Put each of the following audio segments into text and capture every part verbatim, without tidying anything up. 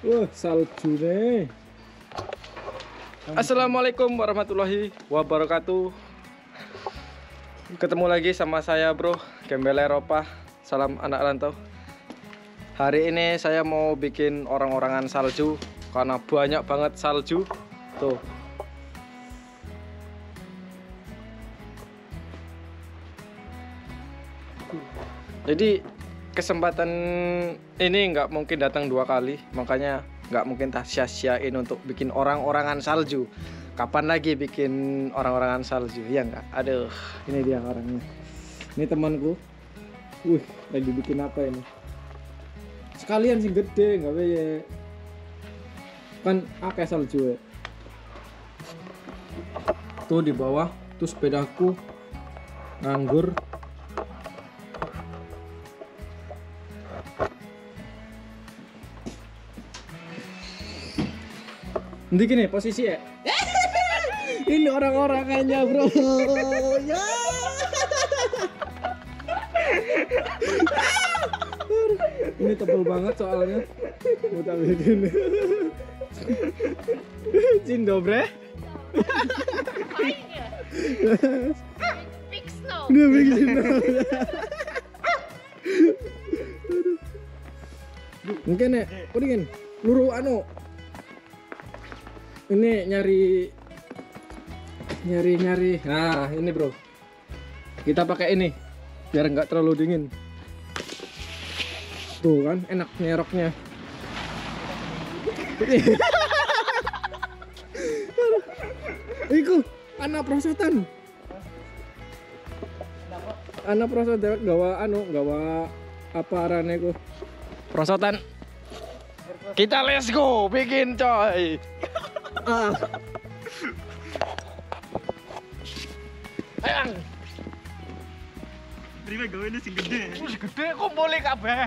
Wah, salju nih. Assalamualaikum warahmatullahi wabarakatuh. Ketemu lagi sama saya bro, Gembel Eropa. Salam anak rantau. Hari ini saya mau bikin orang-orangan salju karena banyak banget salju. Tuh. Jadi kesempatan ini nggak mungkin datang dua kali, makanya nggak mungkin tak sia-siain untuk bikin orang-orangan salju. Kapan lagi bikin orang-orangan salju? Ya nggak? Aduh, Ini dia orangnya. Ini temanku. Wih, lagi bikin apa ini? Sekalian sing gede, nggak ya? Kan akeh salju ya. Tuh di bawah, tuh sepedaku nganggur. Nanti gini posisi ya. Ini orang-orangannya bro. Ya. Ini tebel banget soalnya. Mau tak bikin. Cindo bre. Big snow. Dia bikin. Mungkin ya, kau dingin. Luru anu. Ini nyari nyari nyari nah ini bro, kita pakai ini biar nggak terlalu dingin. Tuh kan enak nyeroknya. Iku anak prosotan, anak prosotan gawa anu gawa apa arane ku prosotan. Kita let's go, bikin coy. ah. Ayang. Terima gawe ini sing gede. Wis gede kumpule kabeh.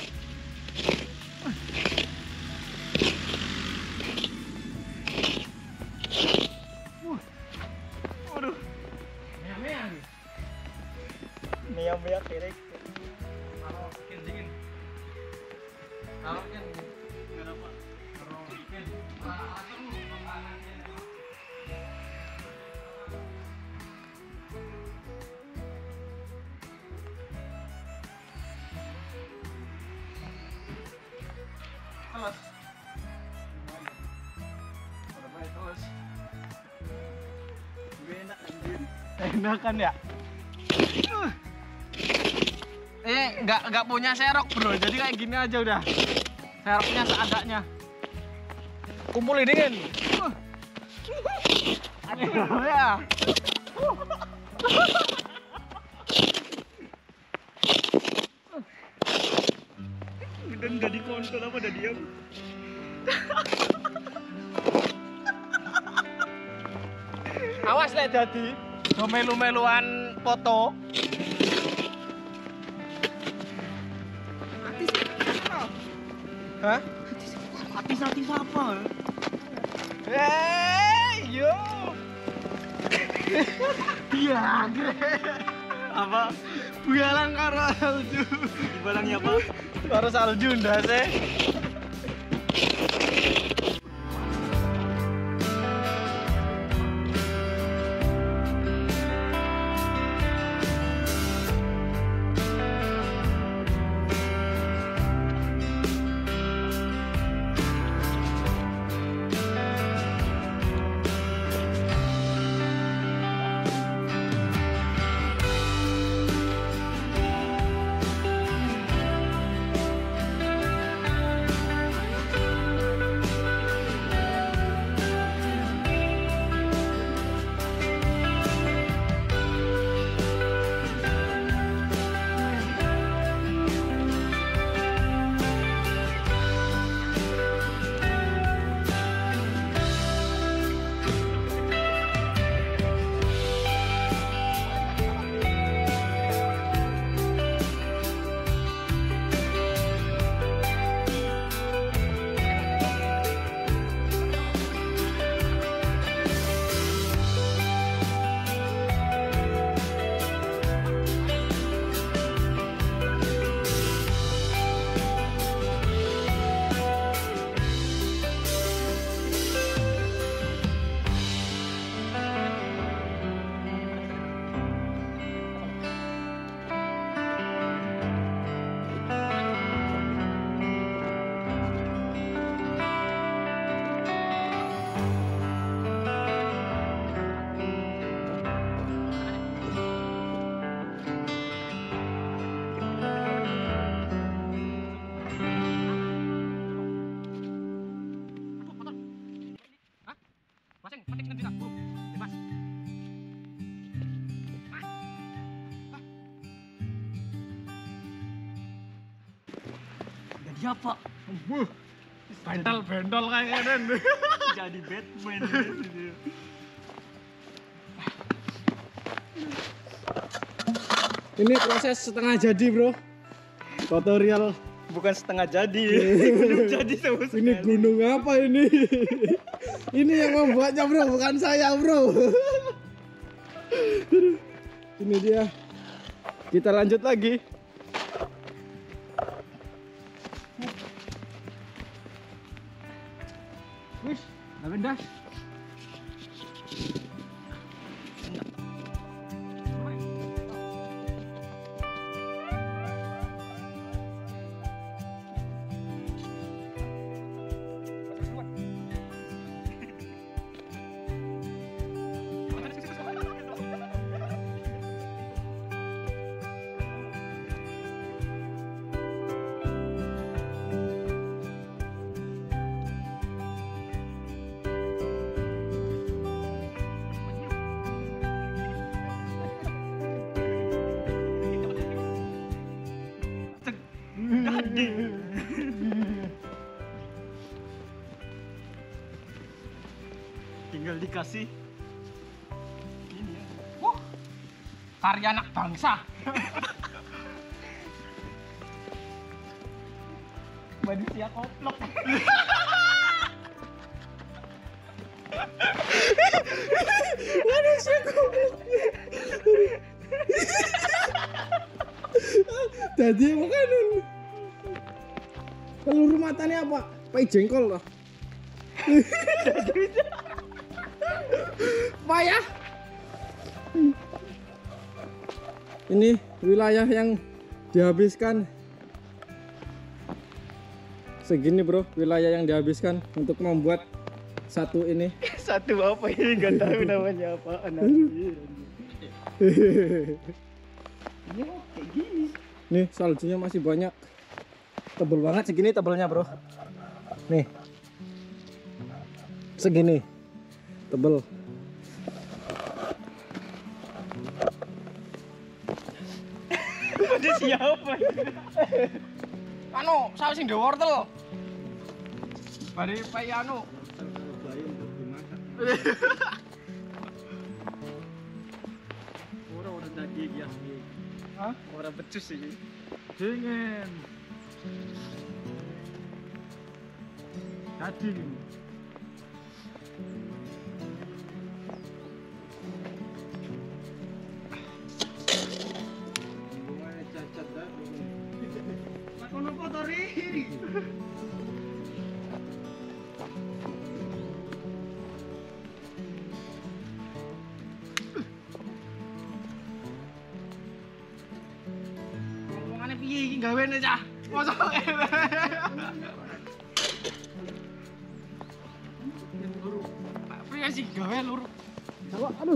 Waduh. Meang-meang. Meyak-meyak kere. Kalau bikin dingin. Kalau kan Kenapa? kalau bikin atur makanannya. Alas. Udah baik terus. Gue enak anjir. Enak kan ya? Eh, nggak nggak punya serok bro, jadi kayak gini aja udah. Seroknya seadanya. Kumpulin dingin. Aduh ya. Udah nggak dikontrol apa udah diam. Awas lek jadi melu-meluan foto. Hah? Hati-hati apa? Hei, yo. Iya, Apa? bualang karo salju. Dibalangnya apa? Karo salju ndase. Iya pak. Wuh, bentol-bentol kayak gini. Jadi Batman. Ini proses setengah jadi, bro. Tutorial. Bukan setengah jadi. Belum jadi sama sekali. Ini gunung apa ini? Ini yang membuatnya, bro, bukan saya, bro. Ini dia. Kita lanjut lagi. Wis, lavendas. Jadi. Tinggal dikasih ini ya. Wuh, karya anak bangsa. Manusia koplok. Manusia goblok. Jadi makanan. Peluru matanya apa? Pai jengkol loh. Payah. Ini wilayah yang dihabiskan. Segini, bro, wilayah yang dihabiskan untuk membuat satu ini. Satu apa ini nggak tahu namanya apa. Anjir. Ini kok kayak gini. Nih, saljunya masih banyak. Tebel banget segini tebelnya, bro. Nih. Segini. Tebel. Pada siapa? Anu, saya sing dewe wortel. Bari pai anu. Orang orang daging ya. Hah? Orang becus ini. Dingin. Daging. Makono kotori. Ngomongane piye iki gawene cah? Mosok luru. Piye sih gawe luru? Aduh.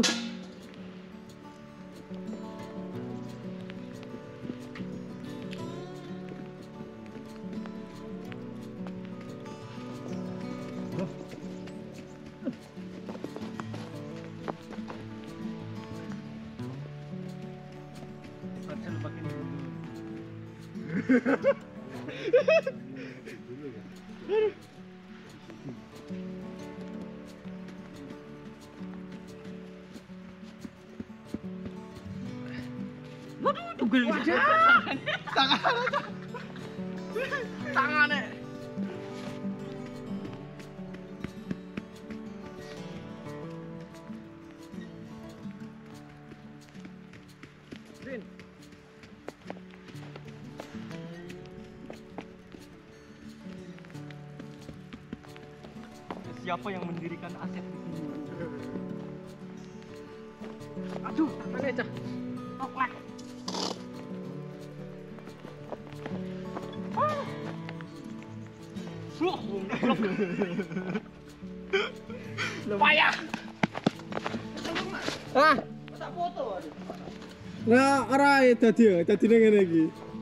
Pancel pakai dulu. Waduh, tugel. Tangane. Rin. Siapa yang mendirikan aset di sini? Aduh, tangane cah. Oklek. Suh, payah. Ah, Tak foto aduh. nah ora dadi ya, dadine ngene iki.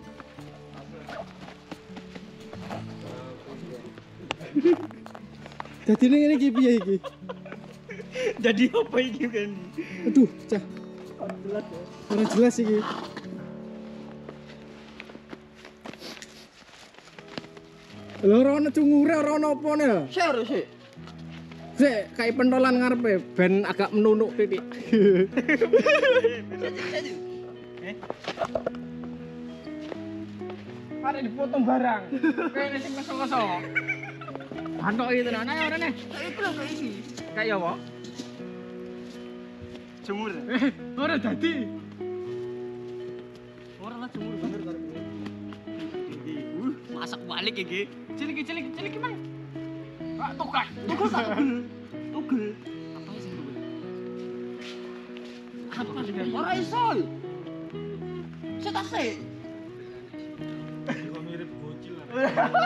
Dadine ngene iki piye iki? Jadi apa ini kan? Aduh, cah. Jelas ya. Ora jelas iki. Lho ora ono cungure ora ono opone ya. Share sih. Sik kayak pentolan ngarepe ben agak menunuk titik. Mari dipotong barang. Kene sing kosong-kosong. Bantok iki tenan ayo rene. Itu lho kayak iki. Kayak apa? Jemur. Ora dadi. Ora lah jemur bener karo kowe. Uh, masak balik iki. Cilik cilik cilik Mang. Ah tukar. Tugel tak tugel. Tugel. Apa sih tugel? Apa sih? Ora iso. Setase. Kok mirip bocil lah.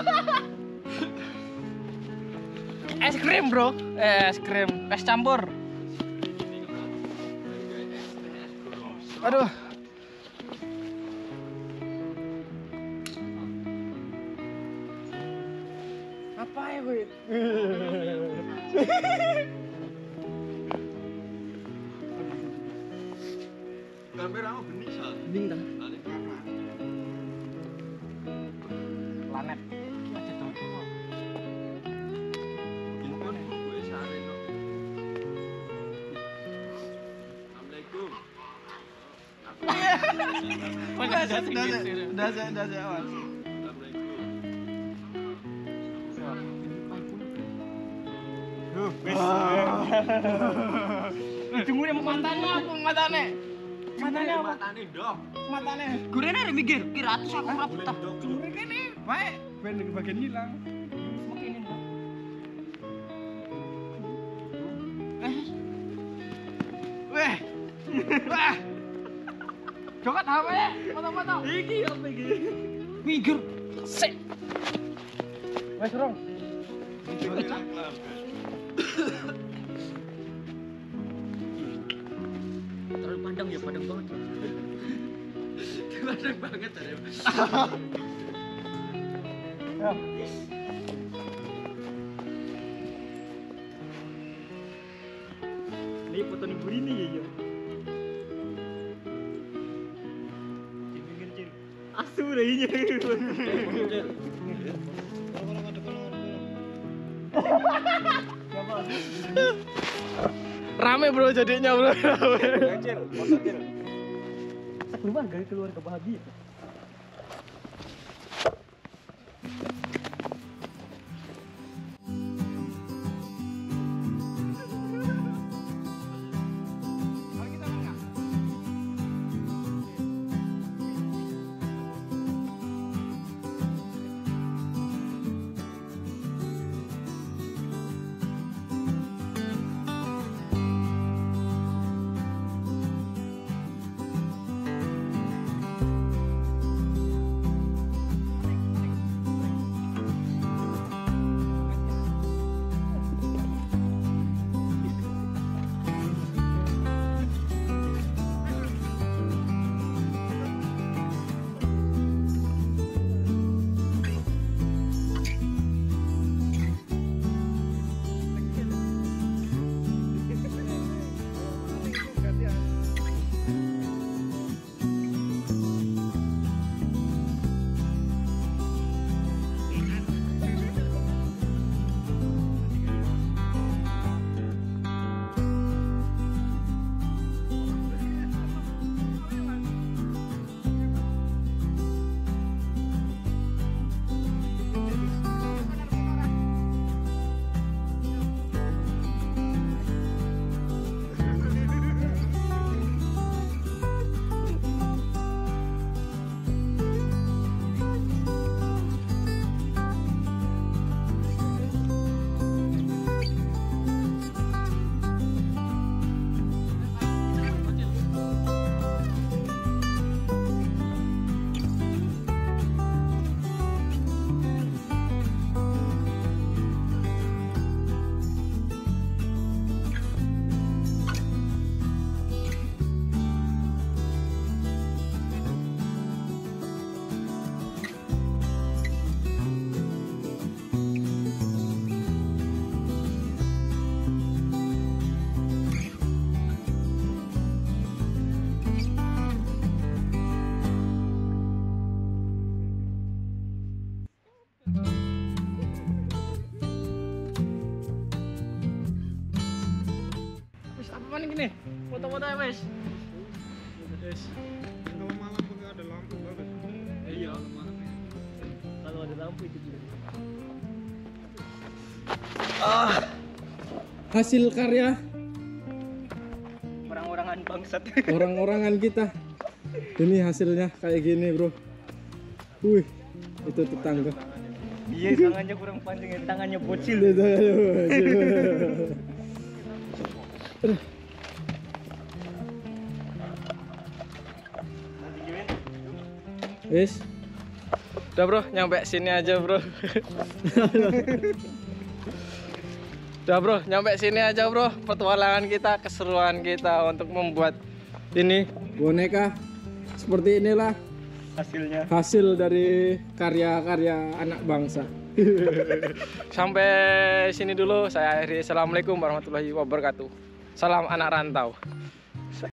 Es krim, Bro. Es krim, es campur. Aduh. Apa ya, gue? Kameramu bening sal. Bintang. Planet. Aja cocok. Impun gue sare no. Assalamualaikum. Udah, udah, udah, Udah saya udah saya awas. Assalamualaikum. Duh, wis. Jemure matane apa matane? Matane apa? Matane dong. Matane. Gurene arek mikir, kira atus aku ora betah. Jemure kene. Baik, ben bagian hilang. Semakin ini. Weh. Wah. Jokat apa ya? Foto-foto. Iki apa iki? Mikir. Sik. Wes, Rong. Terlalu pandang ya, pandang banget. Pandang banget ada. Ya. Ini foto nih burini ya ya. Cil, asu deh ini. Rame bro jadinya bro. Cil, foto cil. Keluarga keluarga bahagia. kapan gini? Foto-foto ya, Mas. Yes. Kalau malam tuh nggak ada lampu bagus. Iya, malam ya. Kalau ada lampu itu juga. Hasil karya Orang-orangan bangsat. orang-orangan kita. Ini hasilnya kayak gini, Bro. Wih, itu tetangga. Iya, tangannya kurang panjang ya, tangannya bocil. Wis, Udah bro, nyampe sini aja bro. Udah bro, nyampe sini aja bro. Petualangan kita, keseruan kita untuk membuat ini boneka seperti inilah Hasilnya. hasil dari karya-karya anak bangsa. Sampai sini dulu, saya akhiri. Assalamualaikum warahmatullahi wabarakatuh. Salam anak rantau.